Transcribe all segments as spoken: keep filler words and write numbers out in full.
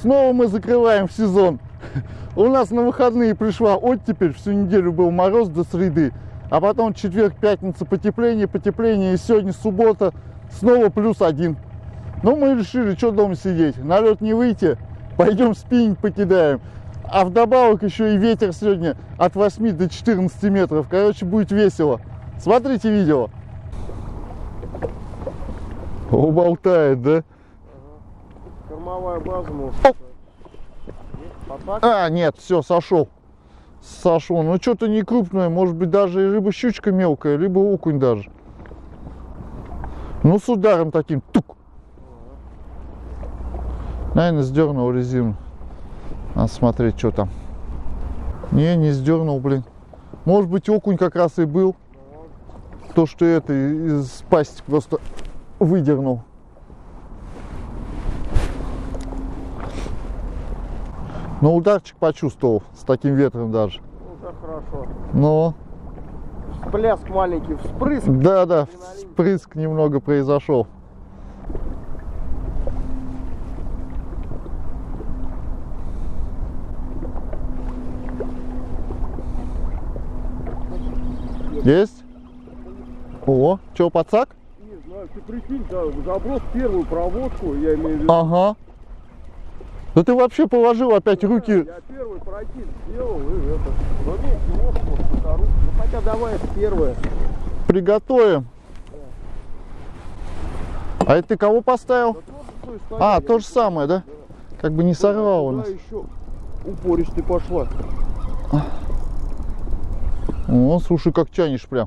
снова мы закрываем сезон. У нас на выходные пришла оттепель, всю неделю был мороз до среды, а потом четверг, пятница потепление, потепление, и сегодня суббота снова плюс один. Но мы решили, что дома сидеть, на лед не выйти, пойдем спиннинг покидаем. А вдобавок еще и ветер сегодня от восьми до четырнадцати метров, короче, будет весело. Смотрите видео. Уболтает, да? Ага. Кормовая база может. А, нет, все, сошел. Сошел. Ну, что-то не крупное, может быть, даже либо щучка мелкая, либо окунь даже. Ну, с ударом таким, тук. Наверное, сдернул резину. Надо смотреть, что там. Не, не сдернул, блин. Может быть, окунь как раз и был. То, что это из пасти просто выдернул. Но ударчик почувствовал с таким ветром даже. Уже хорошо. Но. Всплеск маленький, вспрыск. Да, да, вспрыск немного произошел. Есть? О, что, подсак? Не знаю, ты прикинь, да, заброс первую проводку, я имею в виду. Ага. Да ты вообще положил опять Да, руки. Я первый прокид сделал и это. Ну нет, килошку, может, вторую. Ну хотя давай это первое. Приготовим. А это ты кого поставил? Да, тоже стоит, А, я то же самое, да? Да. Как бы не сорвал у Да, нас. еще упористый пошла. О, слушай, как тянешь прям.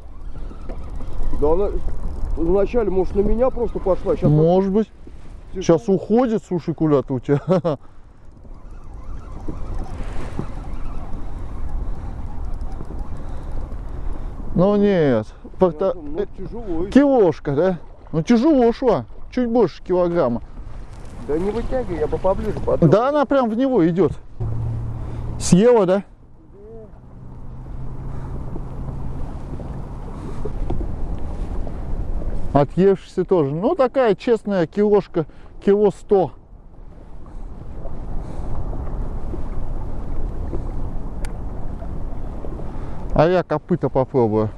Да она вначале, может, на меня просто пошла. Сейчас Может быть. вот... Сейчас уходит, слушай, куда-то у тебя. Ну нет. Порта... Ну, тяжело. Килошка, да? Ну тяжело шла. Чуть больше килограмма. Да не вытягивай, я бы поближе потом. Да она прям в него идет. Съела, да? Отъевшийся тоже. Ну такая честная килошка, кило сто. А я копыта попробую.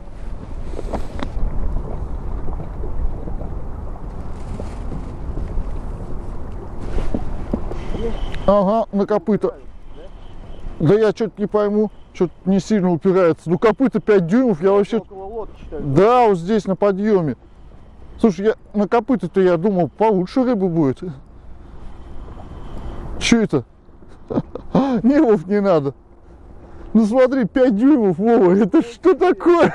Ага, на копыта. Да я что-то не пойму, что-то не сильно упирается. Ну копыта пять дюймов, я вообще... Да, вот здесь на подъеме. Слушай, я на копыта-то я думал, получше рыба будет. Че это? Не, Вов, не надо. Ну смотри, пять дюймов, Вова, это что такое?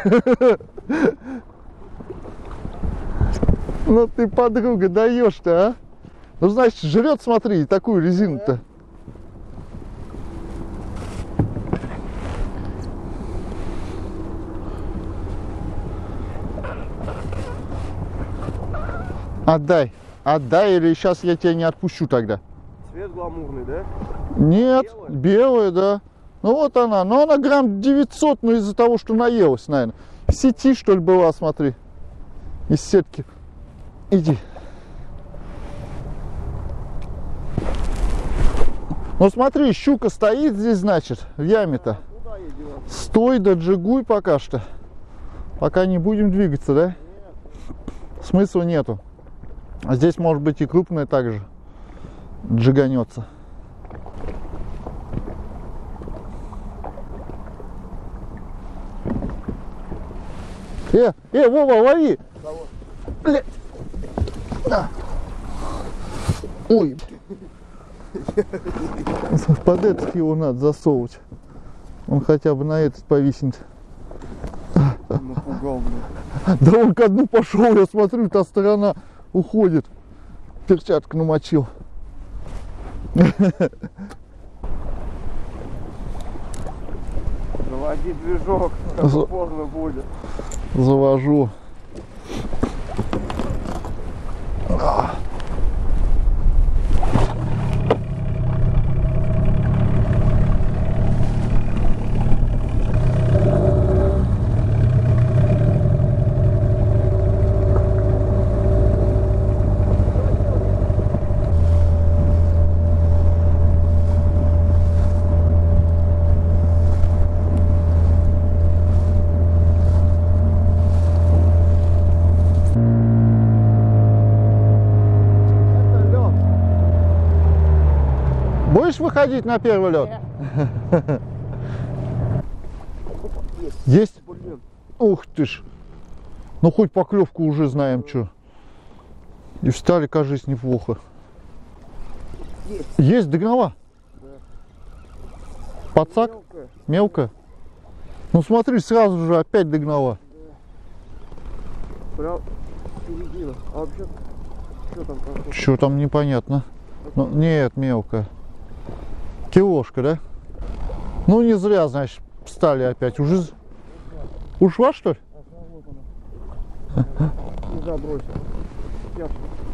Ну ты, подруга, даешь-то, а? Ну значит, жрет, смотри, такую резину-то. Отдай, отдай, или сейчас я тебя не отпущу тогда. Цвет гламурный, да? Нет, Белая? белая, да. Ну вот она, но она грамм девятьсот, но из-за того, что наелась, наверное. В сети, что ли, была, смотри. Из сетки. Иди. Ну смотри, щука стоит здесь, значит, в яме-то. Куда я девал? Стой, да джигуй пока что. Пока не будем двигаться, да? Нет. Смысла нету. А здесь может быть и крупная также джиганется. Э, э, Вова, лови! Кого? Блядь. На. Ой. Под этот его надо засовывать. Он хотя бы на этот повиснет. Напугал, блин. Да он ко дну пошел, я смотрю, та сторона уходит. Перчатку намочил. Заводи движок, За- поздно будет. Завожу. Будешь выходить на первый лед? Есть. Есть? Блин. Ух ты ж. Ну хоть поклевку уже знаем, что. И встали, кажется, неплохо. Есть. Есть догнала? Да. Подсак? Мелкая. Мелко? Ну смотри, сразу же опять догнала. Да. Прям середина. А вообще, что там прошло? Что там непонятно. Ну, нет, мелко. Килошка, да? Ну не зря, значит, встали опять. Уже ушла, что ли? Ага, вот она. Не забросил. Я...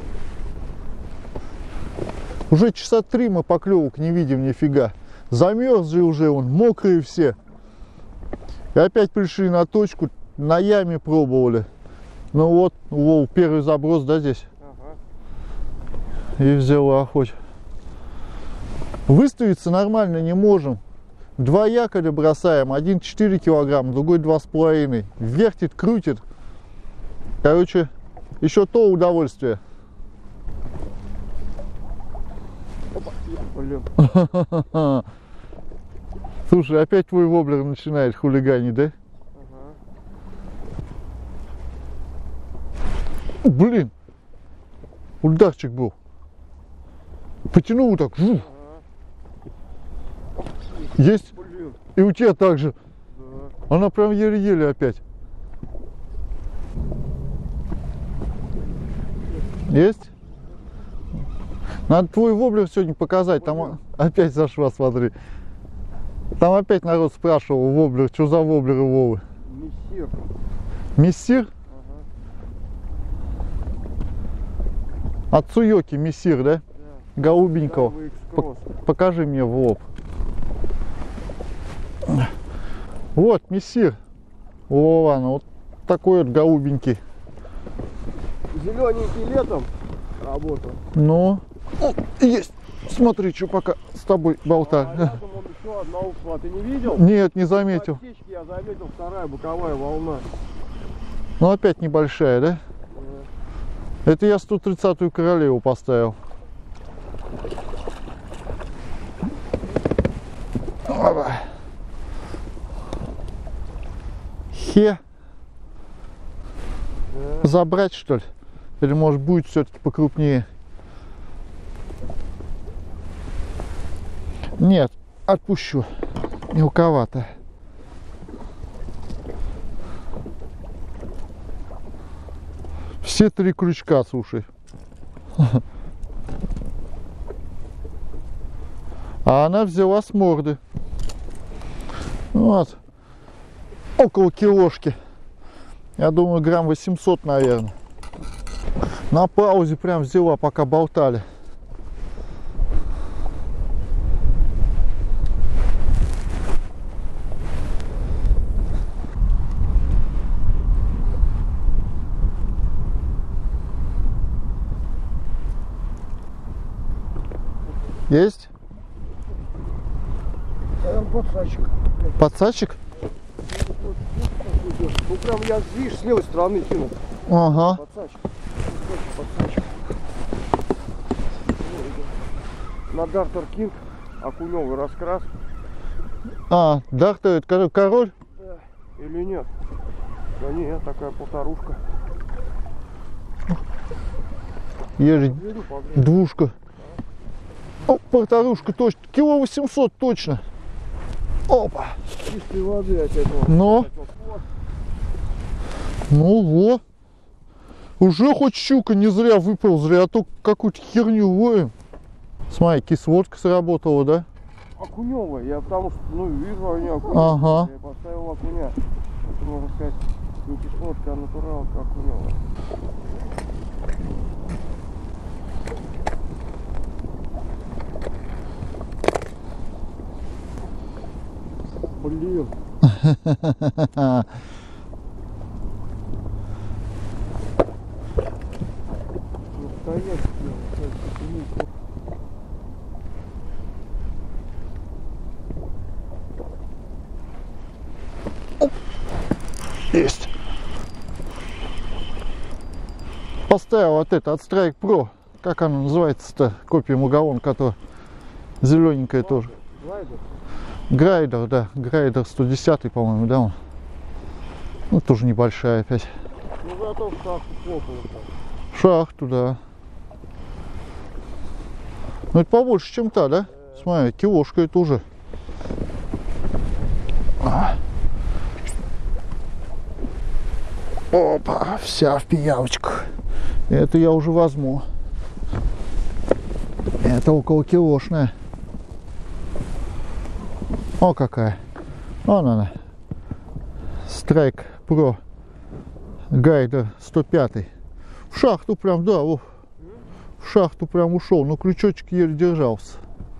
Уже часа три мы поклевок не видим нифига. Замерзли уже, он мокрые все. И опять пришли на точку, на яме пробовали. Ну вот, воу, первый заброс, да, здесь? Ага. И взяла хоть. Выставиться нормально не можем. Два якоря бросаем, один четыре килограмма, другой два с половиной. Вертит, крутит. Короче, еще то удовольствие. Опа. Блин. Слушай, опять твой воблер начинает хулиганить, да? Ага. Блин, ударчик был. Потянул так. Жу. Ага. Есть? Блин. И у тебя так же. Да. Она прям еле-еле опять. Есть? Надо твой воблер сегодня показать. Там опять зашла, смотри. Там опять народ спрашивал, воблер, что за воблер у Вовы? Мессир. Мессир? Ага. От Цуёки мессир, да? Да. Голубенького. Новый Пок- экскросс. покажи мне в лоб. Вот, мессир. О, ладно, вот такой вот голубенький. Зелененький летом работал. Ну, о, есть. Смотри, что пока с тобой болтаю. А рядом он еще одна ушла. Ты не видел? Нет, не заметил. По птичке я заметил, вторая боковая волна. Ну, опять небольшая, да? Это я сто тридцатую королеву поставил. Опа. Хе. Да. Забрать, что ли? Или может будет все-таки покрупнее? Нет, отпущу. Мелковато. Все три крючка, слушай. А она взяла с морды. Вот. Около килошки. Я думаю, грамм восемьсот, наверное. На паузе прям взяла, пока болтали. Есть? Подсачек. Подсадчик? Ну прям я, видишь, с левой стороны кинул. Ага. Подсачек. Подсачек. На Дартер Кинг окуневый раскрас. А, Дартер, это король? Да. Или нет? Да нет, такая полторушка. Есть Беру, погрею. двушка. О, полторушка точно. Кило восемьсот точно. Опа. Чистой воды опять. Вот. Но. Опять вот. Вот. Ну вот. Уже хоть щука не зря выползли, а то какую-то херню ловим. Смотри, кислотка сработала, да? Окуневая. Я потому что, ну, вижу, они окуневые. Ага. Я поставил окуня. Это, можно сказать, не кислотка, а натуралка окуневая. Блин. Настоящий. Есть. Поставил вот это от Strike Pro. Как она называется-то? Копия Магаон, которая Зелененькая тоже. Глайдер? Грайдер, да. Грайдер сто десять, по-моему, да он. Ну, тоже небольшая опять. Ну, зато в шахту хлопало. В шахту, да. Ну, это побольше, чем та, да? Смотри, килошка это уже. Опа, вся в пиявочках. Это я уже возьму. Это около килошная. О, какая. Вон она. Страйк Про. Гайдер сто пять. В шахту прям, да, о, в шахту прям ушел. Но крючочек еле держался.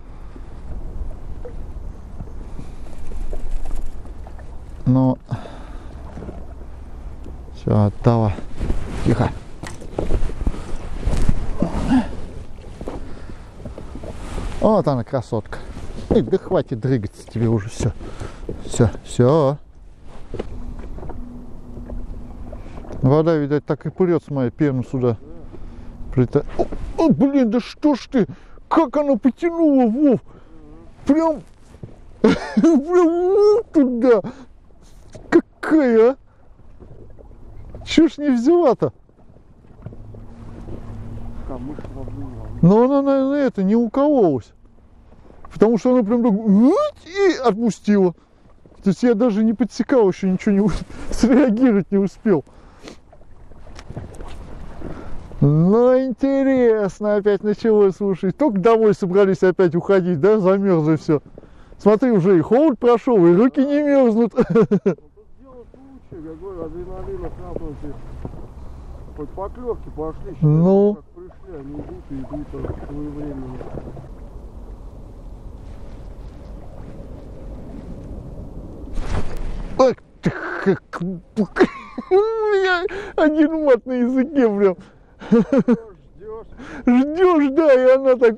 Но все, отдала. Тихо. Вот она, красотка. Эй, да хватит дрыгаться тебе уже, все. Все, все. Вода, видать, так и прет, смотри, пену сюда. Прита... О, о, блин, да что ж ты? Как она потянула, Вов? Прям... Прям туда. Какая, а? Чё ж не взяла-то? Но она, наверное, это, не укололась. Потому что она прям так и отпустила. То есть я даже не подсекал, еще ничего не среагировать не успел. Ну, интересно, опять началось, слушай. Только домой собрались опять уходить, да, замерзли все. Смотри, уже и холод прошел, и руки не мерзнут. Я говорю, адреналина сразу хоть поклевки пошли, считай, ну, как пришли, они идут и идут своевременно. Ах ты, как... У меня один мат на языке прям. Ждешь, Ждешь, да, и она так...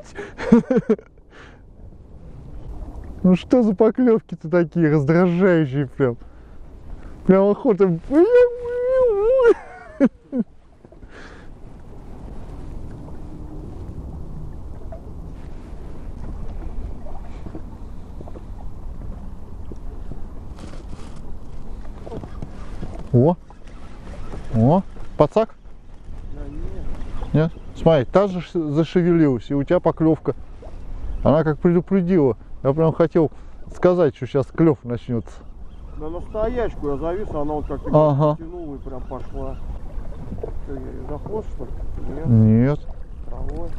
Ну что за поклевки-то такие раздражающие прям. Прям охота. О, о, пацак? Да нет. Нет? Смотри, та же зашевелилась, и у тебя поклевка. Она как предупредила. Я прям хотел сказать, что сейчас клев начнется. На настоячку я завис, она вот как-то ага. тянула и прям пошла. Что, я ее за хвост, что ли? Нет. Нет. Травой.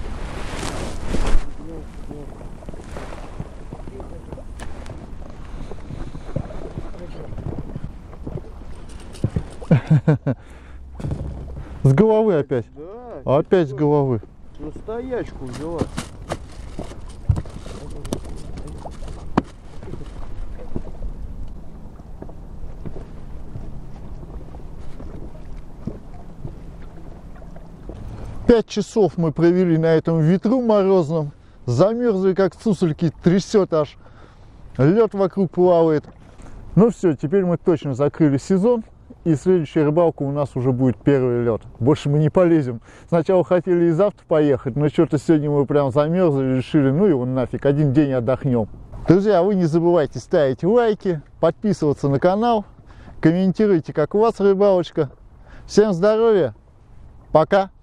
С головы опять. Да. Опять с головы. Настоячку взяла. Пять часов мы провели на этом ветру морозном. Замерзли, как сусульки, трясет аж. Лед вокруг плавает. Ну все, теперь мы точно закрыли сезон. И следующая рыбалка у нас уже будет первый лед. Больше мы не полезем. Сначала хотели и завтра поехать, но что-то сегодня мы прям замерзли, решили, ну его нафиг, один день отдохнем. Друзья, вы не забывайте ставить лайки, подписываться на канал, комментируйте, как у вас рыбалочка. Всем здоровья, пока!